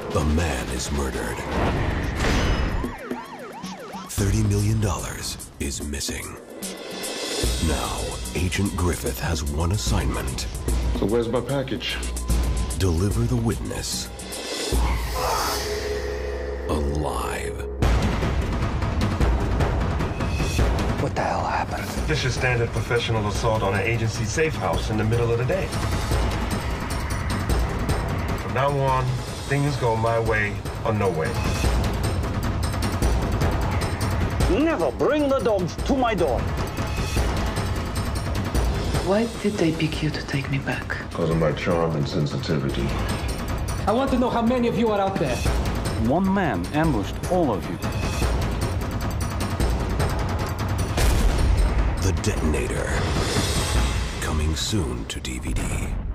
A man is murdered. $30 million is missing. Now, Agent Griffith has one assignment. So where's my package? Deliver the witness alive. What the hell happened? This is standard professional assault on an agency safe house in the middle of the day. From now on, things go my way or no way. Never bring the dogs to my door. Why did they pick you to take me back? Because of my charm and sensitivity. I want to know how many of you are out there. One man ambushed all of you. The Detonator. Coming soon to DVD.